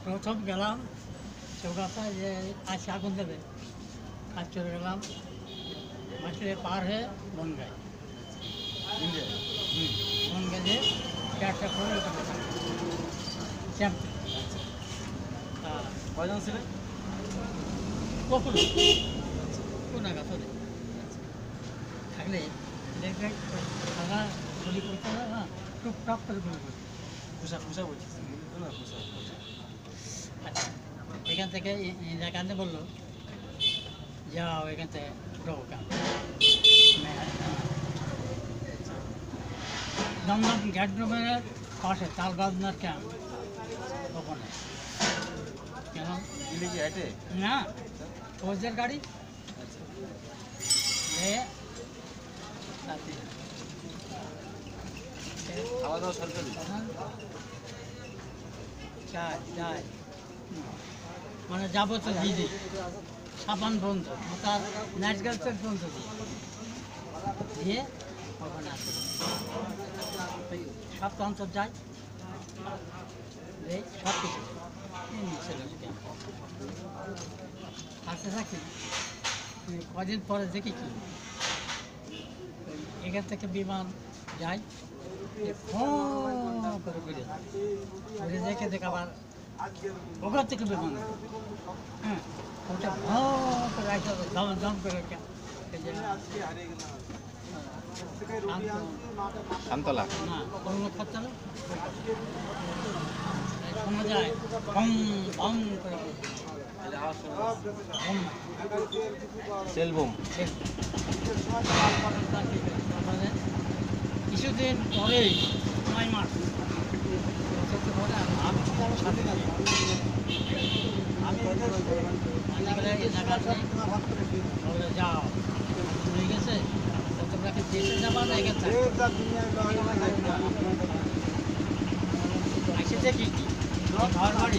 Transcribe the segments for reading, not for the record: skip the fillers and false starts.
প্রথম গেলাম চৌরাস্তায় যে আজকে আগুন দেবে, আর চলে গেলাম মাঠে পার হয়ে বনগাঁয়। বনগাঁ যে ক্যাবটা করে ওখানে ক্যাম্পে। কয়জন ছিলেন? কখন কোন আঘাত হলে থাকলে দেখবে সারা গুলি করতে হবে না, টুকটাক করে গুলি করতে। খুশা খুশা বলছি না, খুশা। আচ্ছা, এখান থেকে ইন্দিরা বললো যাও এখান থেকে উঠো ক্যাম্প। দমদম গ্যাড্রোমের পাশে তাল বাজনার ক্যাম্প ওখানে। কেন দিলে কি হেঁটে? না, ফৌজের গাড়ি খাওয়া দাওয়া সরকারি? চাই মানে যাবো তো দিদি সাবান বন্ধ, তার ন্যাচরাল তেল বন্ধ দিয়ে ওখানে আসে সপ্তাহ অন্তর যায় সব কিছু আসতে থাকি। কদিন পরে দেখি কি এখান থেকে বিমান যায় করে ঘুরে দেখে দেখে আবার ওখান থেকে বিমান, হ্যাঁ ওটা করে আসতে দম দম করে শান্তলা না কোনো খরচা না শোনা যায় বম বম করে সেলবম। কিছুদিন পরেই 9 মাস যাও হয়ে গেছে, তোমরা কি দেশে যাবা না এখান থেকে এসে দেখি কি ঘর বাড়ি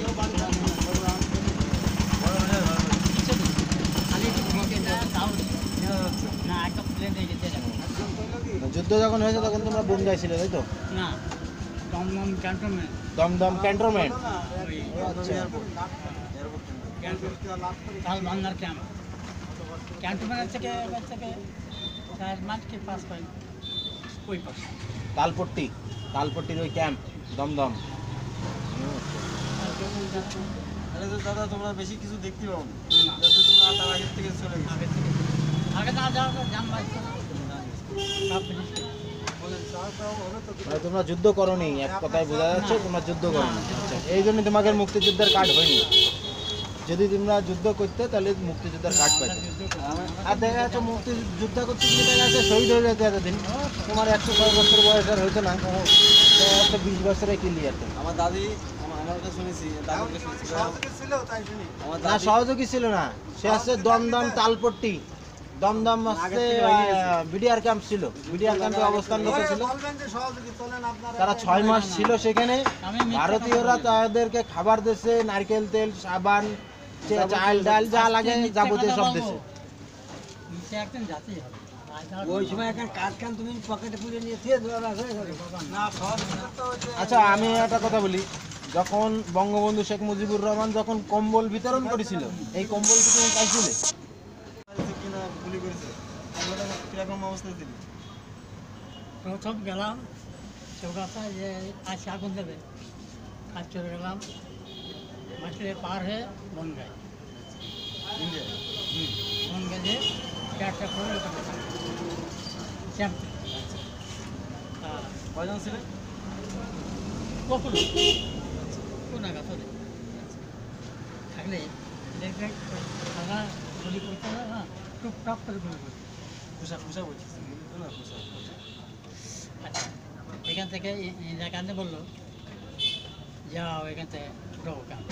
না একটা প্লেনে গেছে। যুদ্ধ যখন হয়েছে তখন তোমরা বনগাঁয় ছিলে, তাই তো? না, দমদম ক্যান্টনমেন্ট। দমদম ক্যান্টনমেন্ট। তাল বাংলার ক্যাম্প, ক্যান্টনমেন্ট থেকে 4 মাইল কি 5 মাইল ওই পাশে তালপট্টি, তালপট্টির ওই ক্যাম্প দমদম। দাদা তোমরা বেশি কিছু দেখতে পাও না, তোমরা তার আগের থেকে চলে গেছে। আগে না যাওয়া জান মানে তোমরা যুদ্ধ করোনি, এক কথায় বোঝা যাচ্ছে তোমরা যুদ্ধ করোনি। আচ্ছা, এই জন্য তোমাদের মুক্তিযুদ্ধের কার্ড হয়নি। যদি তোমরা যুদ্ধ করতে তাহলে মুক্তিযুদ্ধের কার্ড পাইতে। আর দেখা যাচ্ছে মুক্তিযুদ্ধ করতে গিয়ে দেখা যাচ্ছে শহীদ হয়ে যেতে এতদিন। তোমার 106 বছর বয়স আর হইতো না, 20 বছরে ক্লিয়ার। আমার দাদি না সহযোগী ছিল না, সে আসছে দমদম তালপট্টি, দমদম আসছে বিডিআর ক্যাম্প ছিল, বিডিআর ক্যাম্পে অবস্থান ছিল। তারা 6 মাস ছিল সেখানে। ভারতীয়রা তাদেরকে খাবার দিয়েছে, নারকেল তেল, সাবান, চাল ডাল যা লাগে যাবতীয় সব দিয়েছে। ওই সময় এখন কাজ কান তুমি পকেটে পুরে নিয়ে আচ্ছা, আমি একটা কথা বলি, যখন বঙ্গবন্ধু শেখ মুজিবুর রহমান যখন কম্বল বিতরণ করেছিল, এই কম্বল কি তুমি পাইছিলে? প্রথম গেলাম চৌরাস্তায় যে আজকে আগুন দেবে, আর চলে গেলাম মাঠে পার হয়ে বনগাঁয়। বনগাঁ যে ক্যাবটা করে ওখানে ক্যাম্পে। কয়জন ছিলেন? কখন কোন আঘাত হলে থাকলে দেখবে সারা গুলি করতে হবে না, টুকটাক করে গুলি করতে। খুশা খুশা বলছি না, খুশা। আচ্ছা, এখান থেকে ইন্দিরা বললো যাও এখান থেকে উঠো ক্যাম্প।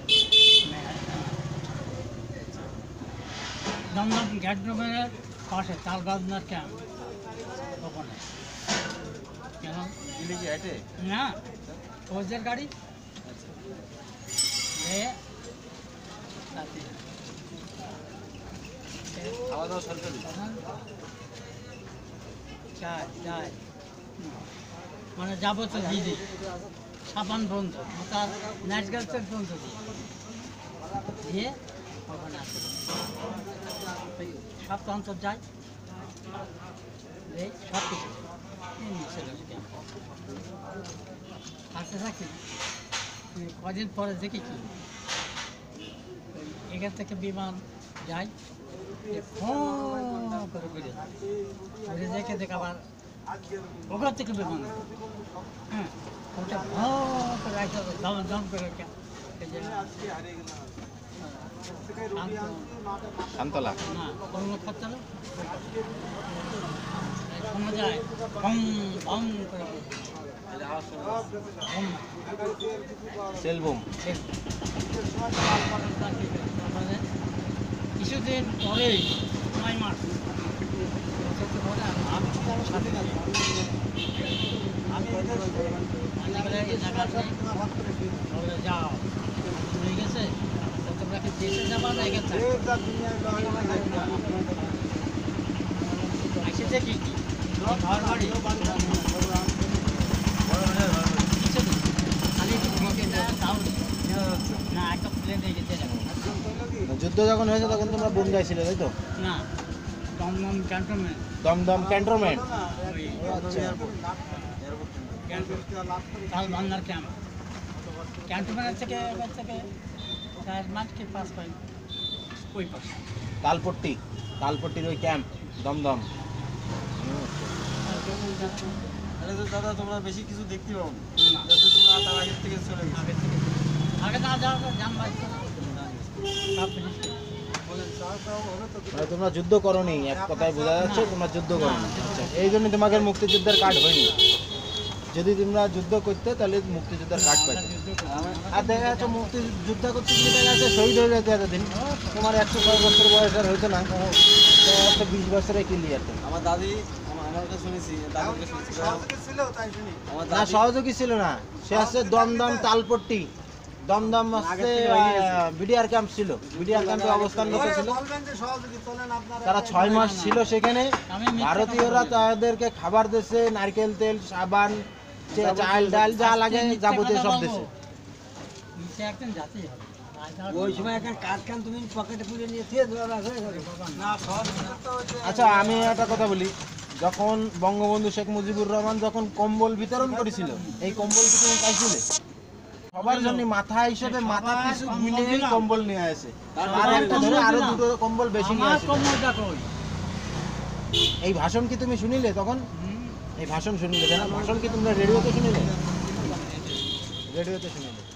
দমদম গ্যাড্রোমের পাশে তাল বাজনার ক্যাম্প ওখানে। কেন দিলে কি হেঁটে? না, ফৌজের গাড়ি খাওয়া দাওয়া সরকারি? চাই মানে যাবো তো দিদি সাবান বন্ধ, তার ন্যাচারাল তেল বন্ধ দিয়ে ওখানে আসে সপ্তাহ অন্তর যায়, এই সব কিছু আসতে থাকি। কদিন পরে দেখি কি এখান থেকে বিমান যায়, করে ঘুরে ঘুরে দেখে দেখে আবার ওখান থেকে বিমান, হ্যাঁ ওটা করে আসতে দম দম করে শান্তলা না কোনো খরচা না শোনা যায় বম বম করে বম সেলবুম। কিছুদিন পরেই 9 মাস যাও হয়ে গেছে, তোমরা কি দেশে যাবা না এখানে এসে দেখি কি ঘর বাড়ি খালি একটু ঘুমাতে তাও না, একটা প্লেন হয়ে গেছে যুদ্ধ যখন হয়েছে তখন তোমরা বোম্বাই ছিলে, তাই তো? না, দমদম ক্যান্টনমেন্ট, দমদম ক্যান্টনমেন্ট। তালবান্ধার ক্যাম্প, ক্যান্টনমেন্ট থেকে এবার থেকে 4 মাস কি 5 পয়েন্ট ওই পাশে তালপট্টি, তালপট্টির ওই ক্যাম্প দমদম। তাহলে তো দাদা তোমরা বেশি কিছু দেখতে পাবো না। যাতে তোমরা তার আগের থেকে চলে গেছো। আগে না যাওয়া জান বাঁচতো না, সব জিনিস মানে তোমরা যুদ্ধ করনি, এক কথায় বোঝা যাচ্ছে তোমরা যুদ্ধ করনি। আচ্ছা, এই জন্য তোমাদের মুক্তিযুদ্ধের কার্ড হয়নি। যদি তোমরা যুদ্ধ করতে তাহলে মুক্তিযুদ্ধের কার্ড পাইতে। আর দেখা যাচ্ছে মুক্তিযুদ্ধ করতে গিয়ে দেখা যাচ্ছে শহীদ হয়ে যেতে এতদিন, তোমার 106 বছর বয়স আর হইতো না, দেখা যাচ্ছে 20 বছরে ক্লিয়ার। আমার দাদি আমার কাছে শুনেছি, দাদুকে শুনেছি আমার না সহযোগী ছিল না, সে আসছে দমদম তালপট্টি, দমদম আসছে বিডিআর ক্যাম্প ছিল, বিডিআর ক্যাম্পে অবস্থানরত ছিল। তারা 6 মাস ছিল সেখানে। ভারতীয়রা তাদেরকে খাবার দিয়েছে, নারকেল তেল, সাবান, চাল ডাল যা লাগে যাবতীয় সব দিয়েছে। নিচে একদিন যাতেই হবে। ওই সময় এখন কাঠ খান তুমি পকেটে পুরে নিয়ে দিয়ে না সব আচ্ছা আমি একটা কথা বলি, যখন বঙ্গবন্ধু শেখ মুজিবুর রহমান যখন কম্বল বিতরণ করেছিল, এই কম্বল কি তুমি পাইছিলে? সবার জন্য মাথা হিসেবে মাথা কিছু মিলিয়ে কম্বল নিয়ে আসে, আর একটা ধরে আরো 2টো কম্বল বেশি নিয়ে আমার আসে। কম্বলটা কই? এই ভাষণ কি তুমি শুনিলে তখন? এই ভাষণ শুনিলে না? ভাষণ কি তোমরা রেডিওতে শুনিলে? রেডিওতে শুনিলে।